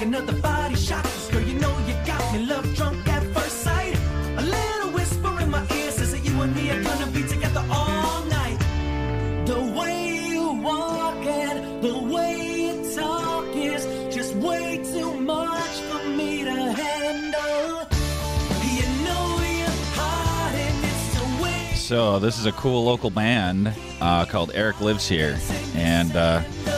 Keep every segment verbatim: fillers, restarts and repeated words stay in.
another body shot. Girl, you know you got me love drunk at first sight. A little whisper in my ear says that you and me are gonna be together all night. The way you walk and the way you talk is just way too much for me to handle. You know you're hot and it's the way. So this is a cool local band uh, called Eric Lives Here, and uh,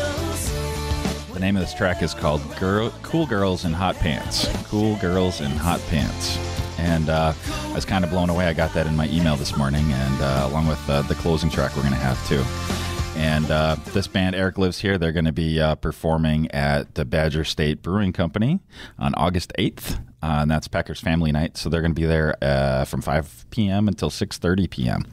the name of this track is called Girl, Cool Girls in Hot Pants. Cool Girls in Hot Pants. And uh, I was kind of blown away. I got that in my email this morning, and uh, along with uh, the closing track we're going to have too. And uh, this band, Eric Lives Here, they're going to be uh, performing at the Badger State Brewing Company on August eighth, uh, and that's Pecker's Family Night. So they're going to be there uh, from five p.m. until six thirty p.m.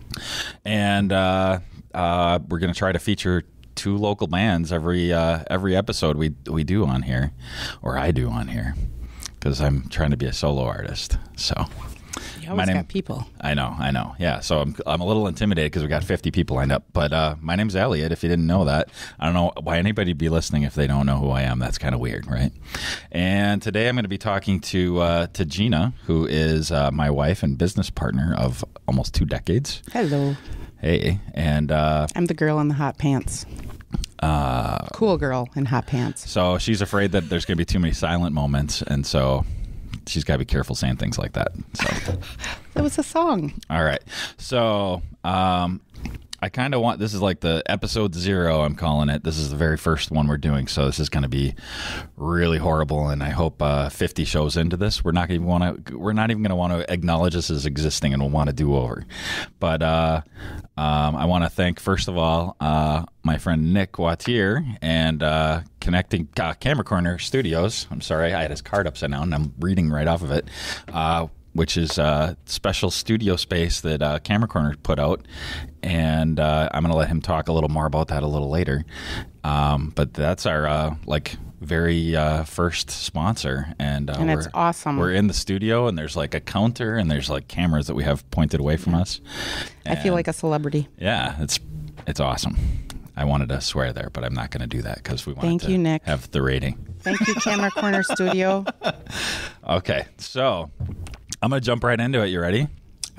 And uh, uh, we're going to try to feature two local bands every uh, every episode we we do on here, or I do on here, because I'm trying to be a solo artist. So. You always my name, got people. I know, I know. Yeah, so I'm I'm a little intimidated because we got fifty people lined up. But uh, my name's Elliot, if you didn't know that. I don't know why anybody would be listening if they don't know who I am. That's kind of weird, right? And today I'm going to be talking to uh, to Gina, who is uh, my wife and business partner of almost two decades. Hello. Hey, and... Uh, I'm the girl in the hot pants. Uh, cool girl in hot pants. So she's afraid that there's going to be too many silent moments, and so... she's got to be careful saying things like that. So. It was a song. All right. So um, I kind of want, this is like the episode zero, I'm calling it. This is the very first one we're doing. So this is going to be really horrible. And I hope uh, fifty shows into this, we're not even want to, we're not even going to want to acknowledge this as existing, and we'll want to do over. But uh, um, I want to thank, first of all, uh, my friend Nick Wattier and uh, Connecting uh, Camera Corner Studios. I'm sorry, I had his card upside down and I'm reading right off of it, uh, which is a special studio space that uh, Camera Corner put out. And uh, I'm going to let him talk a little more about that a little later. Um, but that's our uh, like very uh, first sponsor. And, uh, and it's we're, awesome. We're in the studio, and there's like a counter, and there's like cameras that we have pointed away from us. And I feel like a celebrity. Yeah, it's it's awesome. I wanted to swear there, but I'm not going to do that because we want Thank to you, Nick. have the rating. Thank you, Camera Corner Studio. Okay, so I'm going to jump right into it. You ready?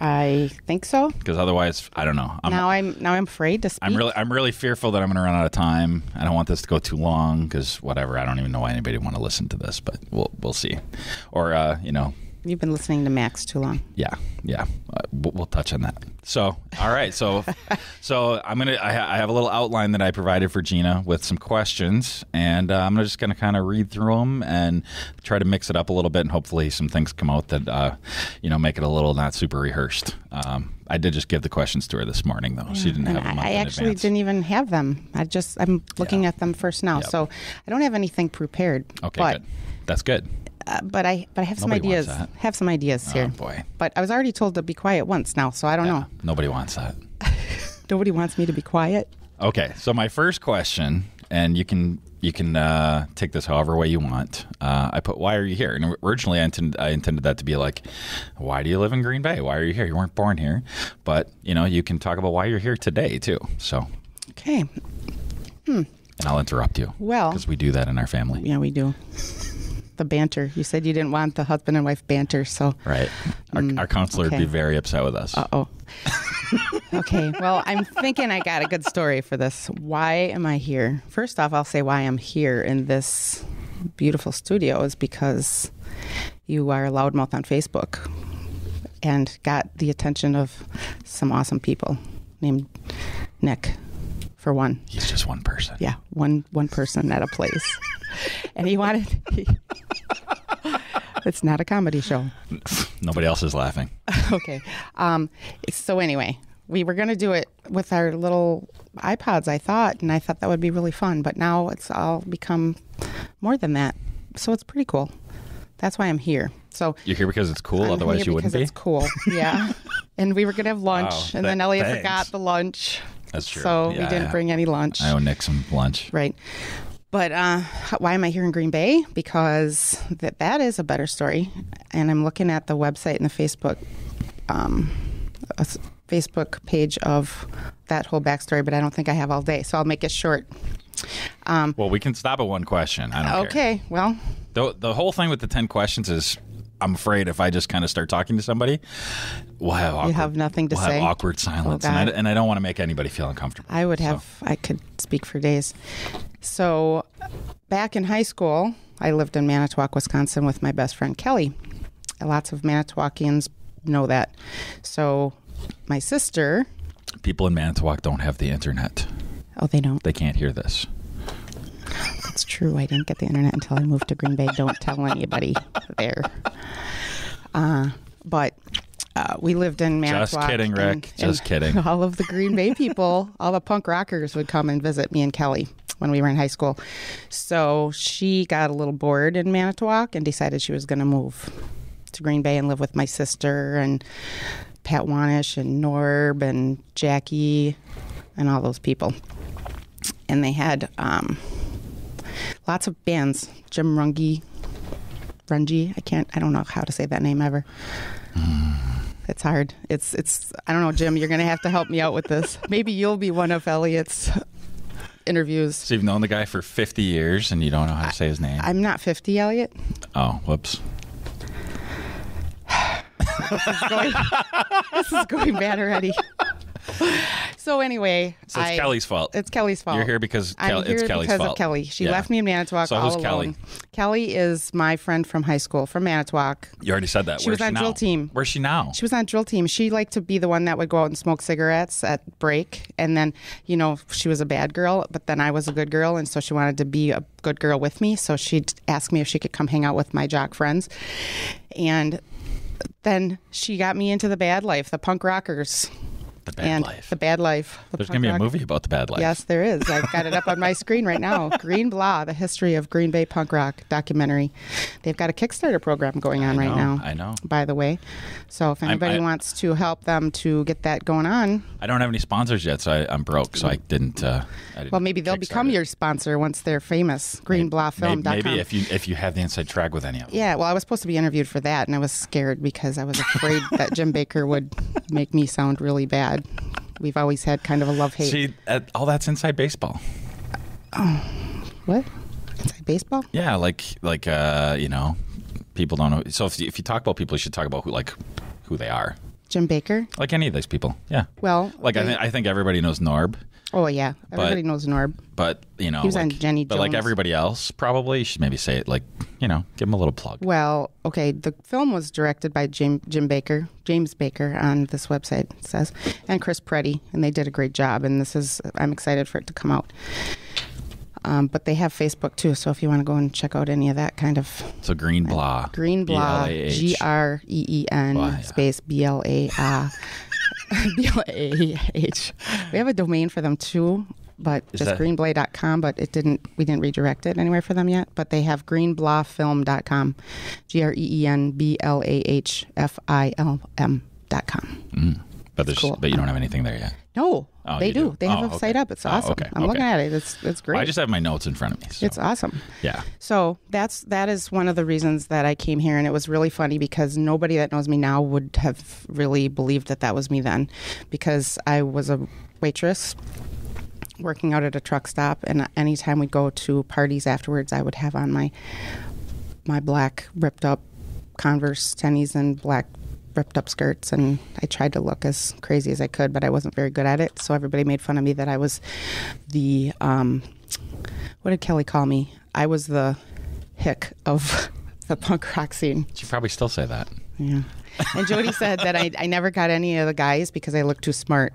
I think so. Because otherwise, I don't know. I'm, now I'm now I'm afraid to speak. I'm really I'm really fearful that I'm going to run out of time. I don't want this to go too long because whatever. I don't even know why anybody would want to listen to this, but we'll we'll see. Or uh, you know. You've been listening to Max too long. Yeah, yeah. Uh, we'll, we'll touch on that. So, all right. So, so I'm gonna. I, I have a little outline that I provided for Gina with some questions, and uh, I'm just gonna kind of read through them and try to mix it up a little bit, and hopefully some things come out that uh, you know, make it a little not super rehearsed. Um, I did just give the questions to her this morning, though. Yeah. She didn't and have them up I in actually advance. didn't even have them. I just I'm looking yeah. at them first now, yep. so I don't have anything prepared. Okay, but, good. That's good. Uh, but I but I have some Nobody ideas. wants that. Have some ideas Oh, here. boy. But I was already told to be quiet once now, so I don't Yeah, know. Nobody wants that. Nobody wants me to be quiet. Okay, so my first question, and you can you can uh, take this however way you want. Uh, I put, why are you here? And originally I intended, I intended that to be like, why do you live in Green Bay? Why are you here? You weren't born here. But, you know, you can talk about why you're here today, too. So. Okay. Hmm. And I'll interrupt you. Well. Because we do that in our family. Yeah, we do. The banter. You said you didn't want the husband and wife banter, so. Right. Our, mm, our counselor okay. would be very upset with us. Uh-oh. Okay, well, I'm thinking I got a good story for this. Why am I here? First off, I'll say why I'm here in this beautiful studio is because you are a loudmouth on Facebook and got the attention of some awesome people named Nick, for one. He's just one person. Yeah, one one person at a place. And he wanted... He, it's not a comedy show. Nobody else is laughing. Okay. Um, so anyway, we were going to do it with our little iPods, I thought, and I thought that would be really fun. But now it's all become more than that. So it's pretty cool. That's why I'm here. So You're here because it's cool, I'm otherwise here you wouldn't because be? it's cool, yeah. And we were going to have lunch, Wow, and th- then Elliot thanks. forgot the lunch. That's true. So Yeah, we didn't yeah. bring any lunch. I owe Nick some lunch. Right. But uh, why am I here in Green Bay? Because that that is a better story. And I'm looking at the website and the Facebook um, a s- Facebook page of that whole backstory, but I don't think I have all day. So I'll make it short. Um, Well, we can stop at one question. I don't care. okay. Well, The, the whole thing with the ten questions is I'm afraid if I just kind of start talking to somebody, we'll have awkward, you have nothing to we'll say. have awkward silence. Oh, and, I, and I don't want to make anybody feel uncomfortable. I would have, so. I could speak for days. So back in high school, I lived in Manitowoc, Wisconsin with my best friend, Kelly. Lots of Manitowocians know that. So my sister... People in Manitowoc don't have the internet. Oh, they don't? They can't hear this. That's true. I didn't get the internet until I moved to Green Bay. Don't tell anybody there. Uh, but uh, we lived in Manitowoc. Just kidding, Rick. And, Just and kidding. All of the Green Bay people, all the punk rockers would come and visit me and Kelly when we were in high school. So she got a little bored in Manitowoc and decided she was going to move to Green Bay and live with my sister and Pat Wanish and Norb and Jackie and all those people. And they had um, lots of bands. Jim Runge, Runge. I can't. I don't know how to say that name ever. Mm. It's hard. It's. It's. I don't know, Jim. You're going to have to help me out with this. Maybe you'll be one of Elliot's interviews. So you've known the guy for fifty years, and you don't know how to say his name. I'm not fifty, Elliot. Oh, whoops. This is going. This is going bad already. So anyway, so it's I, Kelly's fault. It's Kelly's fault. You're here because Kel- I'm here it's Kelly's because fault. of Kelly. She Yeah. left me in Manitowoc So all who's alone. Kelly? Kelly is my friend from high school, from Manitowoc. You already said that. She Where's was on she drill now? team. Where's she now? She was on drill team. She liked to be the one that would go out and smoke cigarettes at break. And then, you know, she was a bad girl, but then I was a good girl. And so she wanted to be a good girl with me. So she'd ask me if she could come hang out with my jock friends. And then she got me into the bad life, the punk rockers. The Bad and Life. The Bad Life. The There's going to be a rock- movie about the Bad Life. Yes, there is. I've got it up on my screen right now. Green Blah, the history of Green Bay punk rock documentary. They've got a Kickstarter program going on I right know, now. I know. By the way. So if anybody I- wants to help them to get that going on. I don't have any sponsors yet, so I, I'm broke, so I didn't. Uh, I didn't Well, maybe they'll become Kickstarter. your sponsor once they're famous. green blah film dot com. Maybe, maybe if you if you have the inside track with any of them. Yeah, well, I was supposed to be interviewed for that, and I was scared because I was afraid that Jim Baker would make me sound really bad. We've always had kind of a love-hate. See, uh, all that's inside baseball. What? Inside baseball? Yeah, like like uh, you know, people don't know. So if you, if you talk about people, you should talk about who like who they are. Jim Baker? Like any of these people. Yeah. Well, Like I, they- th- I think everybody knows Norb, Oh, yeah. Everybody knows Norb. but you know, He was like, on Jenny But like Jones. everybody else, probably you should maybe say it like you know, give them a little plug. Well, okay, the film was directed by Jim, Jim Baker, James Baker on this website, it says, and Chris Preddy, and they did a great job, and this is, I'm excited for it to come out. Um, but they have Facebook, too, so if you want to go and check out any of that kind of... So Green Blah. Green Blah, B L A H. G R E E N Blah, yeah. space B L A A. B L A H. We have a domain for them, too, but Is just that- greenblay dot com, but it didn't. We didn't redirect it anywhere for them yet. But they have green blah film dot com, G R E E N B L A H F I L M dot com. Mm. But there's Cool. but you don't have anything there yet. No, Oh, they you do. do? They have Oh, a okay. site up. It's Oh, awesome. okay, I'm looking okay. at it. It's it's great. Well, I just have my notes in front of me. So. It's awesome. Yeah. So that's that is one of the reasons that I came here, and it was really funny because nobody that knows me now would have really believed that that was me then, because I was a waitress working out at a truck stop, and anytime we'd go to parties afterwards, I would have on my my black ripped up Converse tennies and black ripped up skirts, and I tried to look as crazy as I could, but I wasn't very good at it. So everybody made fun of me that I was the um, what did Kelly call me? I was the hick of the punk rock scene. She probably still say that. Yeah. And Jody said that I, I never got any of the guys because I looked too smart.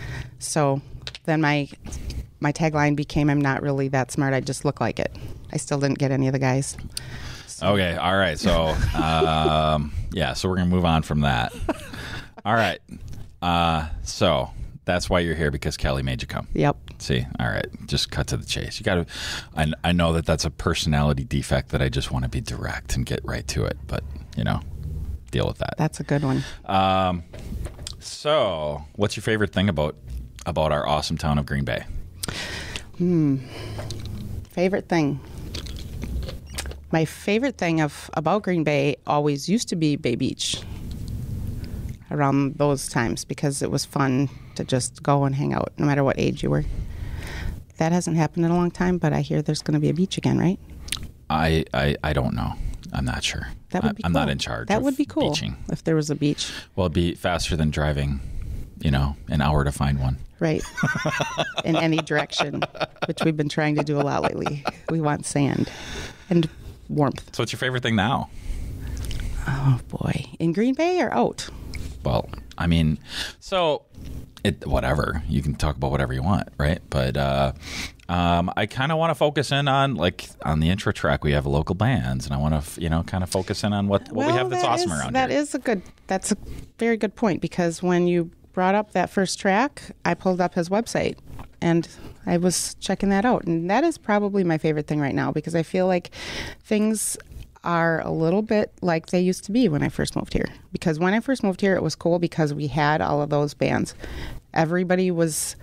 So then my my tagline became, I'm not really that smart, I just look like it. I still didn't get any of the guys. Okay. All right. So, um, yeah. So we're gonna move on from that. All right. Uh, so that's why you're here, because Kelly made you come. Yep. See. All right. Just cut to the chase. You got to. I I know that that's a personality defect that I just want to be direct and get right to it. But you know, deal with that. That's a good one. Um. So, what's your favorite thing about about our awesome town of Green Bay? Hmm. Favorite thing. My favorite thing of about Green Bay always used to be Bay Beach around those times, because it was fun to just go and hang out no matter what age you were. That hasn't happened in a long time, but I hear there's going to be a beach again, right? I, I, I don't know. I'm not sure. That would be I, I'm cool. not in charge. That of would be cool beaching. if there was a beach. Well, it'd be faster than driving, you know, an hour to find one. Right. In any direction, which we've been trying to do a lot lately. We want sand and warmth. So what's your favorite thing now? Oh, boy. In Green Bay or out? Well, I mean, so it whatever. You can talk about whatever you want, right? But uh, um, I kind of want to focus in on, like, on the intro track, we have local bands, and I want to, you know, kind of focus in on what, what well, we have that's that awesome is, around that here. That is a good, that's a very good point, because when you brought up that first track, I pulled up his website, and I was checking that out. And that is probably my favorite thing right now, because I feel like things are a little bit like they used to be when I first moved here. Because when I first moved here, it was cool because we had all of those bands. Everybody was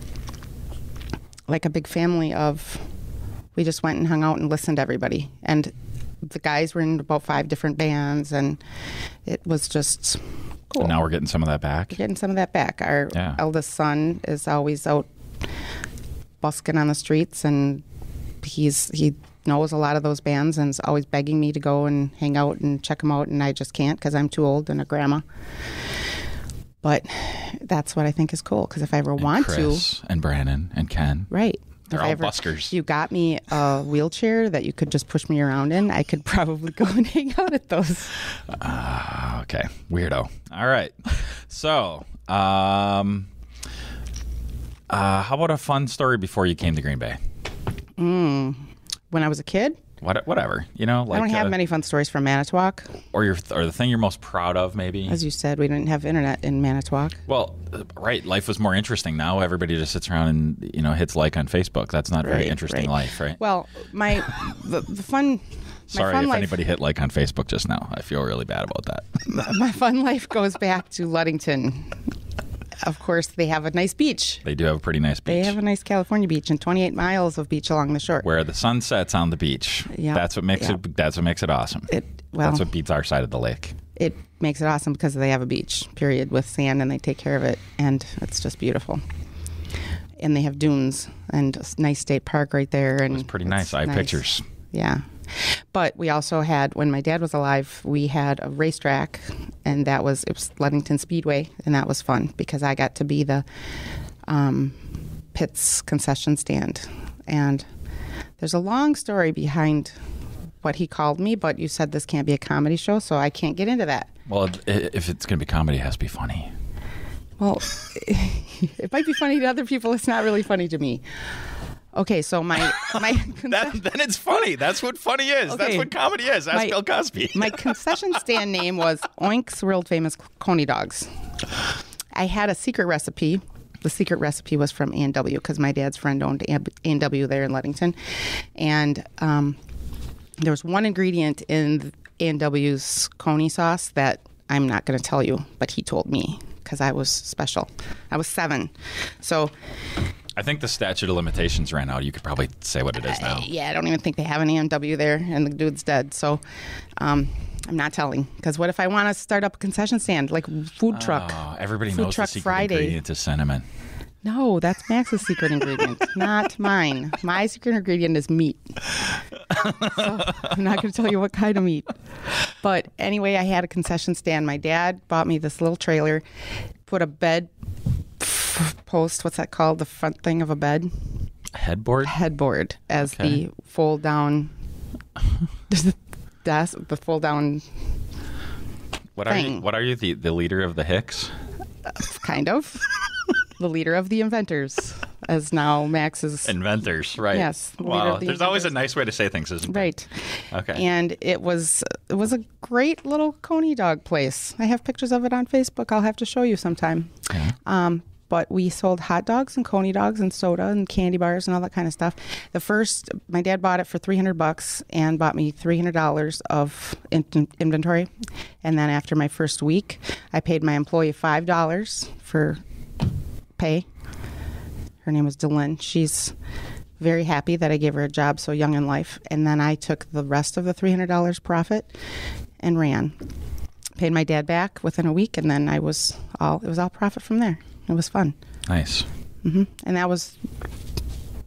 like a big family of, we just went and hung out and listened to everybody. And the guys were in about five different bands, and it was just cool. And now we're getting some of that back. We're getting some of that back. Our Yeah. eldest son is always out busking on the streets, and he's he knows a lot of those bands and is always begging me to go and hang out and check them out, and I just can't because I'm too old and a grandma. But that's what I think is cool, because if I ever And want Chris to, and Brandon and Ken. right? They're if I all ever, buskers. You got me a wheelchair that you could just push me around in, I could probably go and hang out at those. Uh, okay. Weirdo. All right. So, um, uh, how about a fun story before you came to Green Bay? Mm. When I was a kid, What, whatever. You know, like I don't have uh, many fun stories from Manitowoc. or your or the thing you're most proud of, maybe. As you said, we didn't have internet in Manitowoc. Well, uh, right. Life was more interesting. Now everybody just sits around and, you know, hits like on Facebook. That's not very Right, interesting right. life, right? Well, my the, the fun. Sorry my fun if life, anybody hit like on Facebook just now. I feel really bad about that. My fun life goes back to Ludington. Of course, they have a nice beach. They do have a pretty nice beach. They have a nice California beach and twenty-eight miles of beach along the shore. where the sun sets on the beach. Yeah. That's what makes Yeah. it. That's what makes it awesome. It well, That's what beats our side of the lake. it makes it awesome because they have a beach, period, with sand, and they take care of it, and it's just beautiful. And they have dunes and a nice state park right there. And It was pretty it's nice. I have nice. pictures. Yeah. But we also had, when my dad was alive, we had a racetrack, and that was, it was Ludington Speedway, and that was fun because I got to be the um, Pitt's concession stand. And there's a long story behind what he called me, but you said this can't be a comedy show, so I can't get into that. Well, i- if it's going to be comedy, it has to be funny. Well, it might be funny to other people. It's not really funny to me. Okay, so my my That, then it's funny. That's what funny is. That's Okay. what comedy is. Ask My- Bill Cosby. my concession stand name was Oink's World Famous Coney Dogs. I had a secret recipe. The secret recipe was from A and W because my dad's friend owned A and W there in Ludington. And um, there was one ingredient in A and W's Coney sauce that I'm not going to tell you, but he told me because I was special. I was seven. So... I think the statute of limitations ran out. You could probably say what it is now. Yeah, I don't even think they have an A and W there, and the dude's dead. So um, I'm not telling. Because what if I want to start up a concession stand, like food truck? Oh, everybody Food knows truck the secret Friday. ingredient is cinnamon. No, that's Max's secret ingredient, not mine. My secret ingredient is meat. So I'm not going to tell you what kind of meat. But anyway, I had a concession stand. My dad bought me this little trailer, put a bed post, what's that called? The front thing of a bed? Headboard? Headboard as Okay. the fold down desk, the fold down What are you? thing. What are you? The, the leader of the Hicks? kind of. The leader of the inventors, as now Max is. Inventors, right? Yes, the leader Wow. of the There's always a inventors. nice way to say things, isn't there? Right. Okay. And it was it was a great little Coney dog place. I have pictures of it on Facebook. I'll have to show you sometime. Yeah. Um, but we sold hot dogs and Coney dogs and soda and candy bars and all that kind of stuff. The first, my dad bought it for three hundred bucks and bought me three hundred dollars of in- inventory. And then after my first week, I paid my employee five dollars for pay. Her name was Dylan. She's very happy that I gave her a job so young in life. And then I took the rest of the three hundred dollars profit and ran. Paid my dad back within a week, and then I was all, it was all profit from there. It was fun. Nice. hmm And that was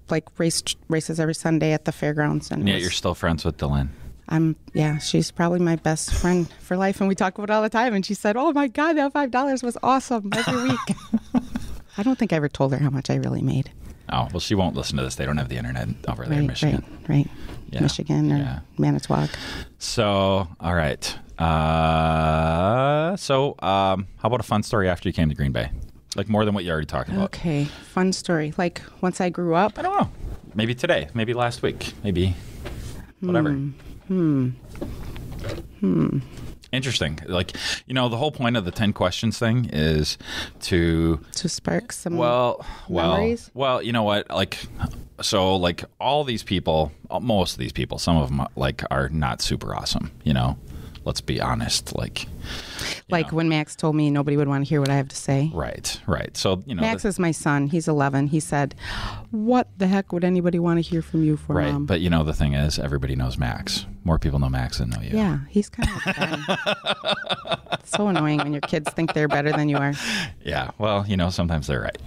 like race races every Sunday at the fairgrounds. And And it yet was- you're still friends with Dylan. I'm, yeah, she's probably my best friend for life. And we talk about it all the time. And she said, oh my God, that five dollars was awesome every week. I don't think I ever told her how much I really made. Oh, well, she won't listen to this. They don't have the internet over there in Right, Michigan. right, right. Yeah. Michigan or Yeah. Manitowoc. So, all right. Uh, so, um, how about a fun story after you came to Green Bay? Like more than what you already talked about. Okay, fun story. Like once I grew up. I don't know. Maybe today. Maybe last week. Maybe whatever. Hmm. Hmm. Interesting. Like, you know, the whole point of the ten questions thing is to To spark some well, well, memories. well, you know what? Like, so like all these people, most of these people, some of them like are not super awesome. You know, let's be honest. Like, you Like know. when Max told me nobody would want to hear what I have to say. Right, right. So, you know, Max the- is my son. He's eleven. He said, what the heck would anybody want to hear from you for, right. Mom? But you know, the thing is, everybody knows Max. More people know Max than know you. Yeah, he's kind of Ben. It's so annoying when your kids think they're better than you are. Yeah. Well, you know, sometimes they're right.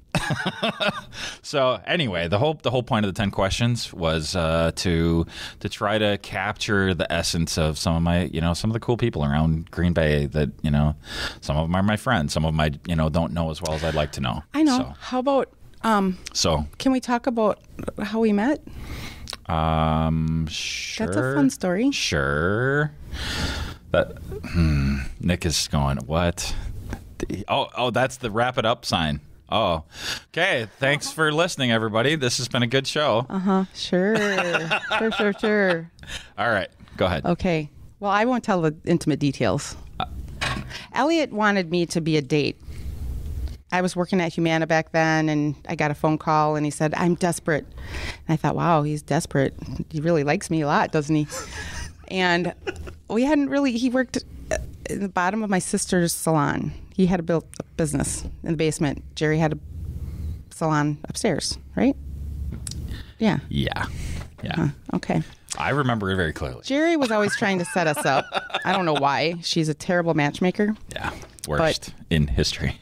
So anyway, the whole the whole point of the ten questions was uh, to to try to capture the essence of some of my you know some of the cool people around Green Bay that you know some of them are my friends, some of them I you know don't know as well as I'd like to know. I know. So, How about, um, so can we talk about how we met? um, sure. That's a fun story. Sure. That hmm, Nick is going what? Oh, oh, that's the wrap it up sign. Oh, okay. Thanks for listening, everybody. This has been a good show. Uh-huh. Sure. sure, sure, sure. All right, go ahead. Okay. Well, I won't tell the intimate details. Elliot wanted me to be a date. I was working at Humana back then, and I got a phone call, and he said, I'm desperate. And I thought, wow, he's desperate. He really likes me a lot, doesn't he? And we hadn't really, he worked in the bottom of my sister's salon. He had a built a business in the basement. Jerry had a salon upstairs, right? Yeah. Yeah, yeah. Huh, okay. I remember it very clearly. Jerry was always trying to set us up. I don't know why. She's a terrible matchmaker. Yeah, worst in history.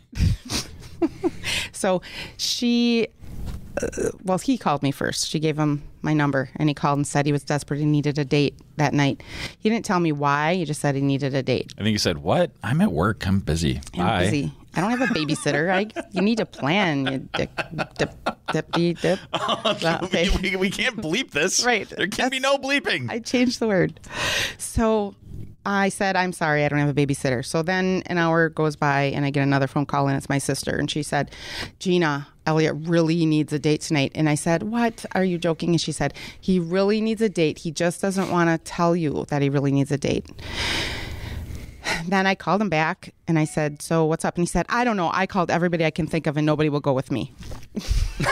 So she, uh, well, he called me first. She gave him my number, and he called and said he was desperate and needed a date that night. He didn't tell me why. He just said he needed a date. I think you said, "What? I'm at work. I'm busy. I'm Bye." busy. I don't have a babysitter. I, you need a plan. You dip, dip, dip, dip, dip. Well, okay. we, we, we can't bleep this. Right. There can be no bleeping. I changed the word. So I said, I'm sorry, I don't have a babysitter. So then an hour goes by and I get another phone call, and it's my sister. And she said, Gina, Elliot really needs a date tonight. And I said, what? Are you joking? And she said, he really needs a date. He just doesn't want to tell you that he really needs a date. Then I called him back and I said, so what's up? And he said, I don't know. I called everybody I can think of and nobody will go with me. So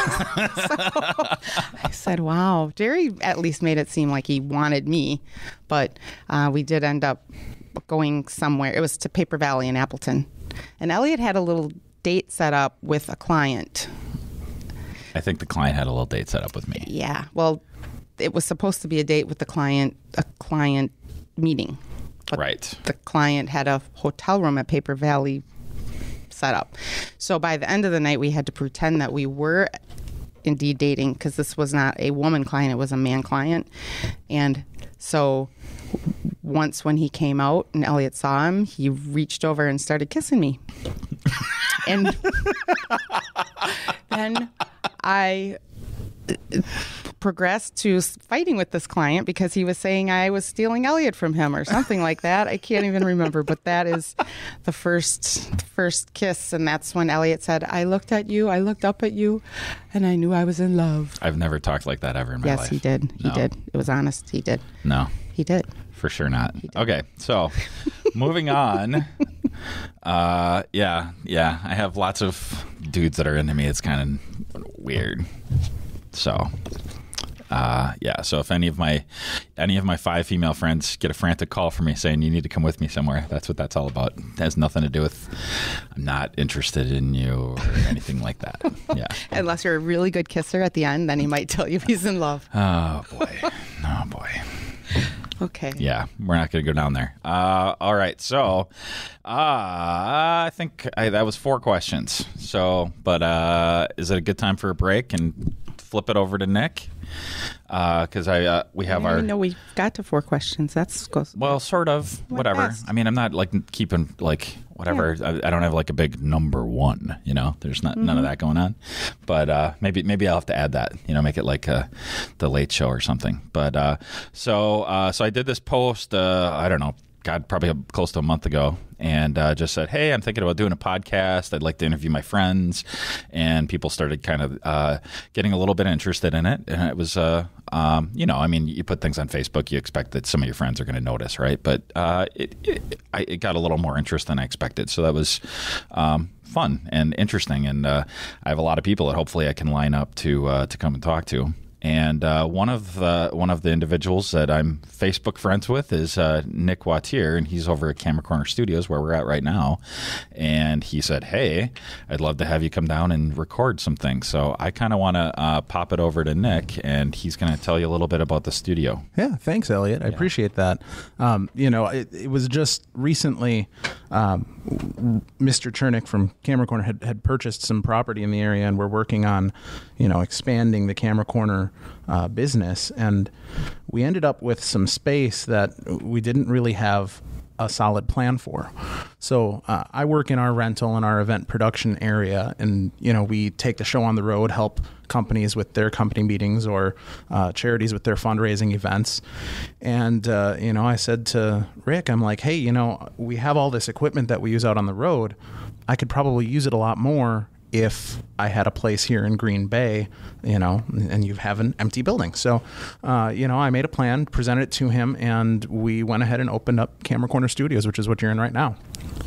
I said, wow. Jerry at least made it seem like he wanted me, but uh, we did end up going somewhere. It was to Paper Valley in Appleton. And Elliot had a little date set up with a client. I think the client had a little date set up with me. Yeah. Well, it was supposed to be a date with the client, a client meeting. But Right. the client had a hotel room at Paper Valley set up. So by the end of the night, we had to pretend that we were indeed dating, because this was not a woman client, it was a man client. And so once when he came out and Elliot saw him, he reached over and started kissing me. And then I progressed to fighting with this client because he was saying I was stealing Elliot from him or something like that. I can't even remember, but that is the first first kiss, and that's when Elliot said, I looked at you, I looked up at you, and I knew I was in love. I've never talked like that ever in my Yes, life. he did. He No. did. It was honest. He did. No, He did. for sure not. Okay, so moving on. Uh, yeah, yeah. I have lots of dudes that are into me. It's kind of weird. So, uh, yeah. So if any of my any of my five female friends get a frantic call from me saying you need to come with me somewhere, that's what that's all about. It has nothing to do with I'm not interested in you or anything like that. Yeah. Unless you're a really good kisser at the end, then he might tell you he's in love. Oh boy. Oh boy. Okay. Yeah, we're not going to go down there. Uh, all right, so uh, I think I, that was four questions. So, but uh, is it a good time for a break and flip it over to Nick because uh, I uh, we have I our. know we got to four questions. That's goes. Well, sort of. Went Whatever. fast. I mean, I'm not like keeping like whatever. I, I don't have like a big number one. You know, there's not mm-hmm. none of that going on. But uh, maybe maybe I'll have to add that. You know, make it like uh, the Late Show or something. But uh, so uh, so I did this post. Uh, I don't know. God, probably close to a month ago, and uh, just said, hey, I'm thinking about doing a podcast. I'd like to interview my friends. And people started kind of uh, getting a little bit interested in it. And it was, uh, um, you know, I mean, you put things on Facebook, you expect that some of your friends are going to notice, right? But uh, it, it, I, it got a little more interest than I expected. So that was um, fun and interesting. And uh, I have a lot of people that hopefully I can line up to uh, to come and talk to. And uh, one of the one of the individuals that I'm Facebook friends with is uh, Nick Wattier, and he's over at Camera Corner Studios where we're at right now. And he said, "Hey, I'd love to have you come down and record some things." So I kind of want to uh, pop it over to Nick, and he's going to tell you a little bit about the studio. Yeah, thanks, Elliot. I yeah. appreciate that. Um, you know, it, it was just recently um, Mister Chernick from Camera Corner had, had purchased some property in the area, and we're working on, you know, expanding the Camera Corner Uh, business, and we ended up with some space that we didn't really have a solid plan for. So uh, I work in our rental and our event production area, and you know we take the show on the road, help companies with their company meetings or uh, charities with their fundraising events. And uh, you know I said to Rick, I'm like, hey, you know we have all this equipment that we use out on the road. I could probably use it a lot more if I had a place here in Green Bay, you know, and you have an empty building. So, uh, you know, I made a plan, presented it to him, and we went ahead and opened up Camera Corner Studios, which is what you're in right now.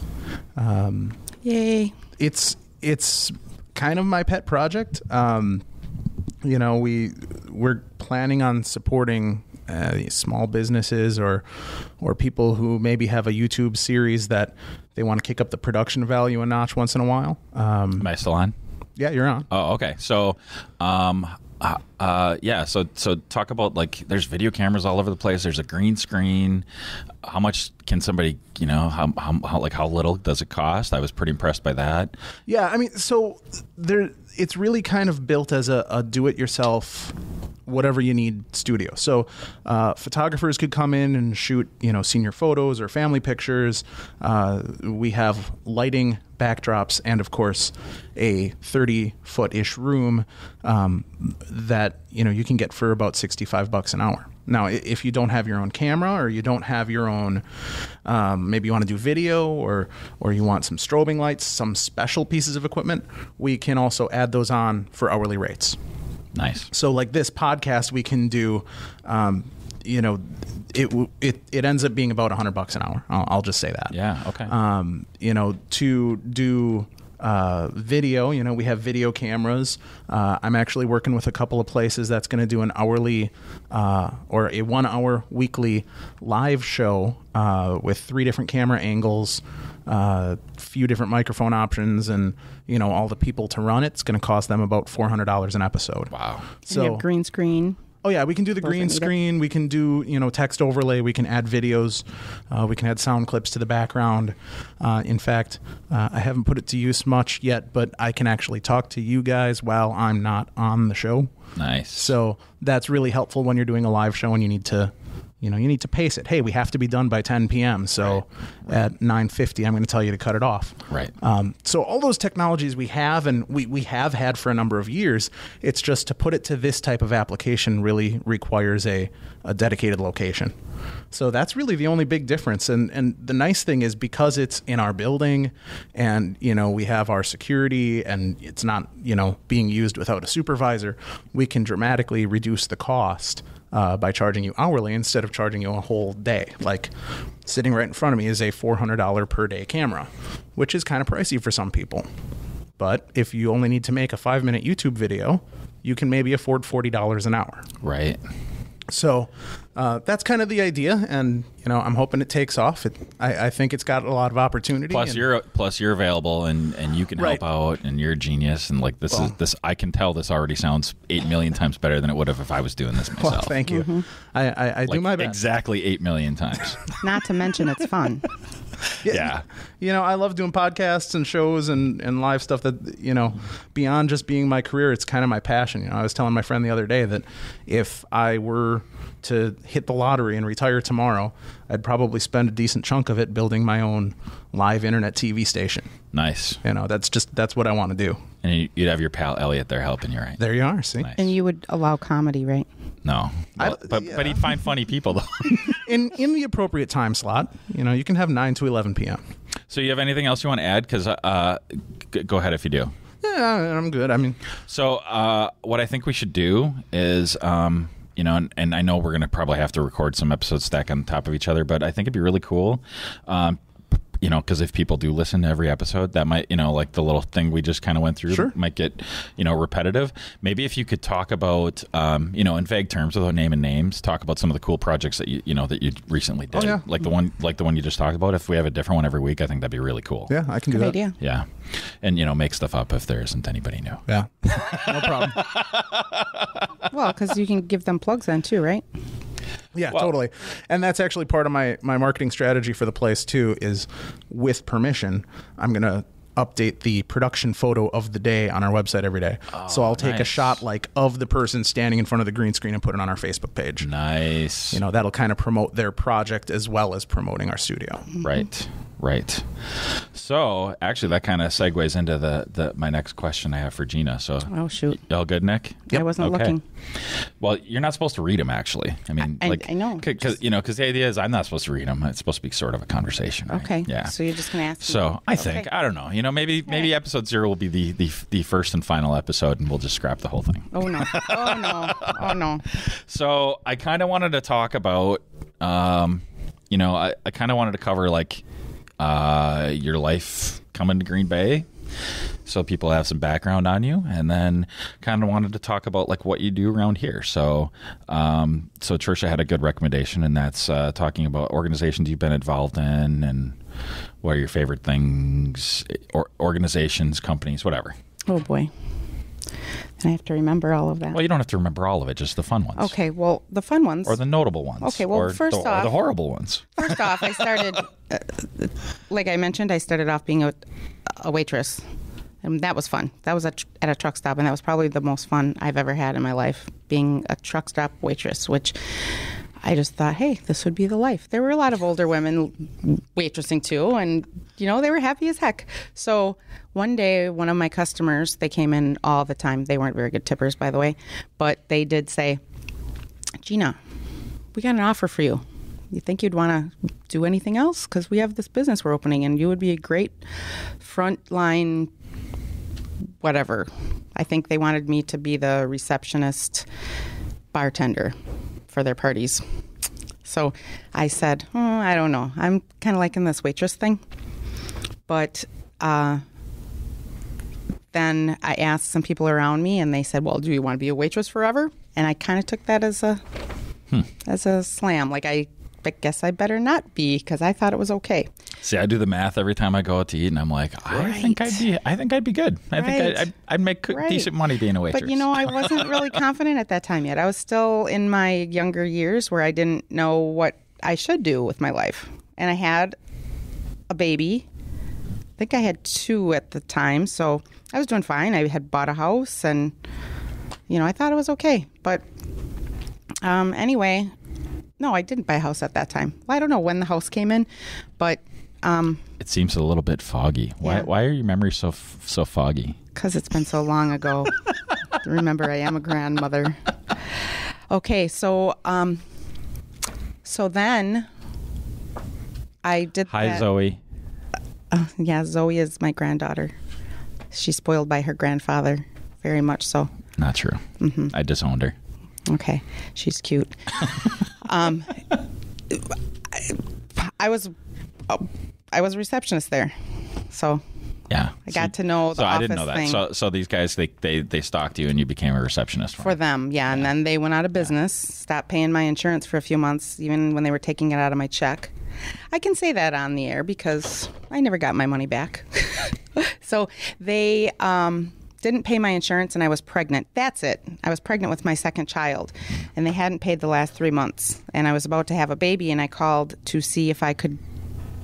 Um, Yay. It's, it's kind of my pet project. Um, you know, we, we're planning on supporting Uh, small businesses or or people who maybe have a YouTube series that they want to kick up the production value a notch once in a while. Um, Am I still on? Yeah, you're on. Oh, okay. So, um, uh, uh, yeah. So, so talk about like there's video cameras all over the place. There's a green screen. How much can somebody, you know, how, how, how like how little does it cost? I was pretty impressed by that. Yeah, I mean, so there, it's really kind of built as a, a do-it-yourself, whatever you need studio. So uh, photographers could come in and shoot, you know, senior photos or family pictures. Uh, we have lighting, backdrops, and of course a thirty foot ish room um, that, you know, you can get for about sixty-five bucks an hour. Now, if you don't have your own camera or you don't have your own, um, maybe you want to do video or or you want some strobing lights, some special pieces of equipment, we can also add those on for hourly rates. Nice. So like this podcast, we can do, um, you know, it it it ends up being about a hundred bucks an hour. I'll, I'll just say that. Yeah. Okay. Um, you know, to do uh, video, you know, we have video cameras. Uh, I'm actually working with a couple of places that's going to do an hourly uh, or a one hour weekly live show uh, with three different camera angles, a uh, few different microphone options, and you know all the people to run it. It's going to cost them about four hundred dollars an episode. Wow! So you have green screen. Oh yeah, we can do the green screen. We can do you know text overlay. We can add videos. Uh, we can add sound clips to the background. Uh, in fact, uh, I haven't put it to use much yet, but I can actually talk to you guys while I'm not on the show. Nice. So that's really helpful when you're doing a live show and you need to. You know, you need to pace it. Hey, we have to be done by ten p.m. So right. Right. At nine fifty, I'm going to tell you to cut it off. Right. Um, so all those technologies we have and we, we have had for a number of years, it's just to put it to this type of application really requires a, a dedicated location. So that's really the only big difference. And and the nice thing is because it's in our building and, you know, we have our security and it's not, you know, being used without a supervisor, we can dramatically reduce the cost Uh, by charging you hourly instead of charging you a whole day. Like sitting right in front of me is a four hundred dollars per day camera, which is kind of pricey for some people. But if you only need to make a five minute YouTube video, you can maybe afford forty dollars an hour. Right. So uh, that's kind of the idea, and you know I'm hoping it takes off. It, I, I think it's got a lot of opportunity. Plus, and, you're plus you're available, and, and you can right. help out, and you're a genius. And like this well, is this, I can tell this already sounds eight million times better than it would have if I was doing this myself. Well, thank you. Mm-hmm. I, I, I like do my best. Exactly eight million times. Not to mention it's fun. Yeah. You know, I love doing podcasts and shows and, and live stuff that, you know, beyond just being my career, it's kind of my passion. You know, I was telling my friend the other day that if I were to hit the lottery and retire tomorrow, I'd probably spend a decent chunk of it building my own live internet T V station. Nice. You know, that's just, that's what I want to do. And you'd have your pal Elliot there helping you, right? There you are. See? Nice. And you would allow comedy, right? No. Well, I- but yeah. but he'd find funny people, though. In in the appropriate time slot, you know, you can have nine to eleven p.m. So you have anything else you want to add? Because uh, g- go ahead if you do. Yeah, I'm good. I mean, So uh, what I think we should do is, um, you know, and, and I know we're going to probably have to record some episodes stack on top of each other, but I think it'd be really cool. Um, you know, because if people do listen to every episode, that might, you know, like the little thing we just kind of went through Sure. might get, you know, repetitive. Maybe if you could talk about, um, you know, in vague terms without naming names, talk about some of the cool projects that you, you know, that you recently did. Oh, yeah. Like the one, like the one you just talked about. If we have a different one every week, I think that'd be really cool. yeah, I can do Good that. idea. Yeah. And, you know, make stuff up if there isn't anybody new. Yeah, no problem. Well, because you can give them plugs then too, right? Yeah, Well- totally. And that's actually part of my, my marketing strategy for the place too, is with permission, I'm going to update the production photo of the day on our website every day. so I'll take a nice. shot like of the person standing in front of the green screen and put it on our Facebook page. Nice. You know, that'll kind of promote their project as well as promoting our studio. Right, right. So actually, that kind of segues into the, the my next question I have for Gina. So, Oh, shoot. all good, Nick? I wasn't looking. Well, you're not supposed to read them. Actually, I mean, I- like I know. because you know, because the idea is I'm not supposed to read them. It's supposed to be sort of a conversation. Right? Okay. Yeah. So you're just going to ask me. So I think Okay. I don't know. You know, maybe maybe right. episode zero will be the, the the first and final episode, and we'll just scrap the whole thing. Oh, no. Oh, no. Oh, no. So I kind of wanted to talk about, um, you know, I, I kind of wanted to cover like uh, your life coming to Green Bay, so people have some background on you, and then kind of wanted to talk about like what you do around here. So, um, so Trisha had a good recommendation, and that's uh, talking about organizations you've been involved in and what are your favorite things, or organizations, companies, whatever. Oh, boy. And I have to remember all of that. Well, you don't have to remember all of it, just the fun ones. Okay. Well, the fun ones. Or the notable ones. Okay, well, or first the, or off- the horrible ones. First off, I started, uh, like I mentioned, I started off being a, a waitress. And that was fun. That was at, at a truck stop, and that was probably the most fun I've ever had in my life, being a truck stop waitress, which I just thought, hey, this would be the life. There were a lot of older women waitressing too, and, you know, they were happy as heck. So one day, one of my customers, they came in all the time. They weren't very good tippers, by the way, but they did say, Gina, we got an offer for you. You think you'd want to do anything else? Because we have this business we're opening, and you would be a great frontline whatever. I think they wanted me to be the receptionist bartender for their parties. So I said, oh, I don't know. I'm kind of liking this waitress thing. But uh, then I asked some people around me, and they said, well, do you want to be a waitress forever? And I kind of took that as a hmm. as a slam. Like, I I guess I better not be, because I thought it was okay. See, I do the math every time I go out to eat, and I'm like, I Right. think I'd be, I think I'd be good. I Right. think I'd, I'd, I'd make good- Right. decent money being a waitress. But, you know, I wasn't really confident at that time yet. I was still in my younger years where I didn't know what I should do with my life. And I had a baby. I think I had two at the time, so I was doing fine. I had bought a house, and, you know, I thought it was okay. But um, anyway, no, I didn't buy a house at that time. Well, I don't know when the house came in, but um, it seems a little bit foggy. Why? Yeah. Why are your memories so f- so foggy? because it's been so long ago. Remember, I am a grandmother. Okay, so um, so then I did. Hi, that. Zoe. Uh, yeah, Zoe is my granddaughter. She's spoiled by her grandfather, very much so. Not true. Mm-hmm. I disowned her. Okay, she's cute. um, I, I was uh, I was a receptionist there, so Yeah, I got to know the So I office didn't know that. thing. So, so these guys they, they they stalked you, and you became a receptionist for For them, yeah. And then they went out of business, stopped paying my insurance for a few months, even when they were taking it out of my check. I can say that on the air because I never got my money back. So they um, didn't pay my insurance, and I was pregnant. That's it. I was pregnant with my second child, and they hadn't paid the last three months. And I was about to have a baby, and I called to see if I could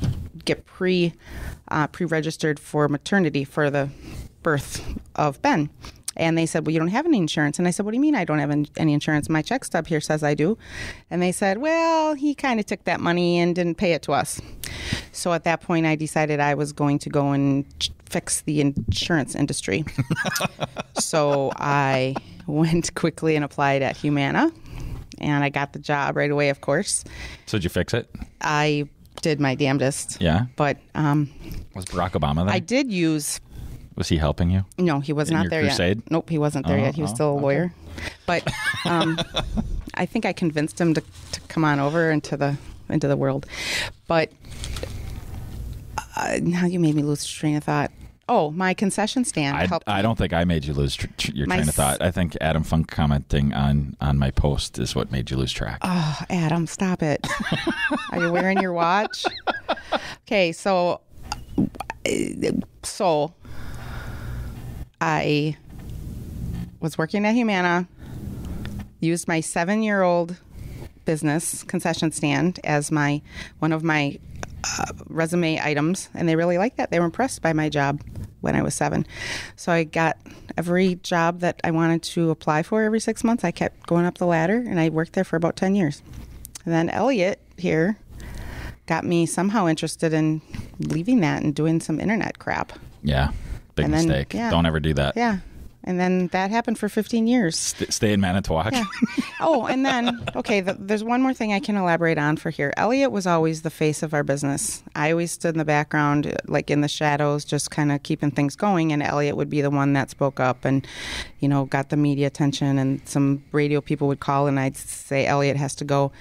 get pre uh, pre-registered for maternity for the birth of Ben. And they said, well, you don't have any insurance. And I said, what do you mean I don't have any insurance? My check stub here says I do. And they said, well, he kind of took that money and didn't pay it to us. So at that point, I decided I was going to go and fix the insurance industry. So I went quickly and applied at Humana. And I got the job right away, of course. So did you fix it? I did my damnedest. Yeah? But um, was Barack Obama there? I did use... Was he helping you? No, he was In not your there crusade? yet. Nope, he wasn't there Oh, yet. He was oh, still a okay. lawyer. But um, I think I convinced him to, to come on over into the into the world. But uh, now you made me lose train of thought. Oh, my concession stand I, helped. I me. don't think I made you lose tr- tr- your My train of s- thought. I think Adam Funk commenting on, on my post is what made you lose track. Oh, Adam, stop it. Are you wearing your watch? Okay, so so I was working at Humana, used my seven-year-old business concession stand as my one of my uh, resume items, and they really liked that. They were impressed by my job when I was seven. So I got every job that I wanted to apply for every six months. I kept going up the ladder, and I worked there for about ten years. And then Elliot here got me somehow interested in leaving that and doing some internet crap. Yeah. Big And then- mistake. yeah. Don't ever do that. Yeah. And then that happened for fifteen years. St- stay in Manitowoc. Yeah. Oh, and then, okay, the, there's one more thing I can elaborate on for here. Elliot was always the face of our business. I always stood in the background, like in the shadows, just kind of keeping things going. And Elliot would be the one that spoke up and, you know, got the media attention. And some radio people would call and I'd say, Elliot has to go.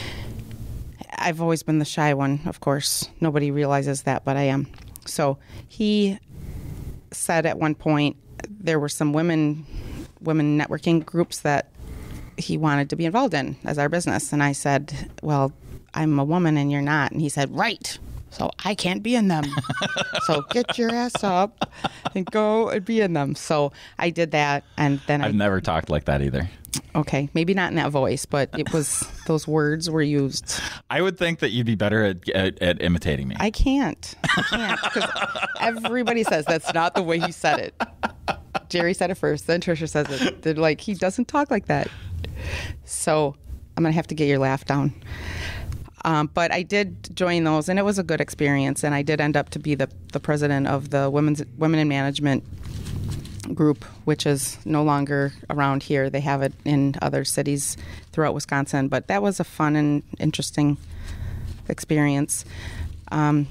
I've always been the shy one, of course. Nobody realizes that, but I am. So he said at one point, there were some women women networking groups that he wanted to be involved in as our business. And I said, well, I'm a woman and you're not. And he said, right. So I can't be in them. So get your ass up and go and be in them. So I did that. And then I've I, never talked like that either. okay, maybe not in that voice, but it was, those words were used. I would think that you'd be better at, at, at imitating me. I can't. I can't. Because everybody says that's not the way he said it. Jerry said it first, then Trisha says it. They're like, he doesn't talk like that. So I'm going to have to get your laugh down. Um, but I did join those, and it was a good experience. And I did end up to be the, the president of the Women's Women in Management group, which is no longer around here. They have it in other cities throughout Wisconsin. But that was a fun and interesting experience. Um,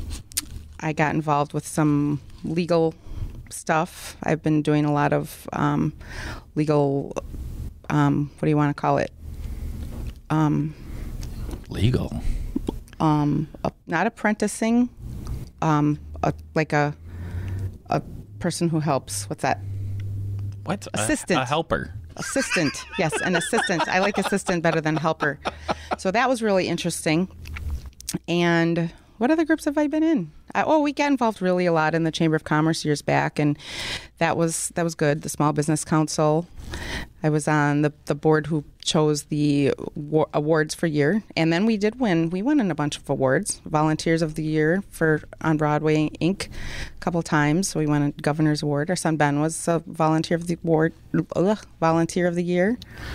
I got involved with some legal stuff. I've been doing a lot of um, legal, um, what do you want to call it? Um, Legal? Um, uh, not apprenticing, um, a, like a a person who helps. What's that? What? Assistant. A, a helper. Assistant. Yes, an assistant. I like assistant better than helper. So that was really interesting. And what other groups have I been in? I, oh, we got involved really a lot in the Chamber of Commerce years back, and that was that was good. The Small Business Council. I was on the, the board who chose the war, awards for year, and then we did win. We won in a bunch of awards. Volunteers of the Year for on Broadway Incorporated a couple times. So we won a Governor's Award. Our son Ben was a volunteer of the award, ugh, volunteer of the year.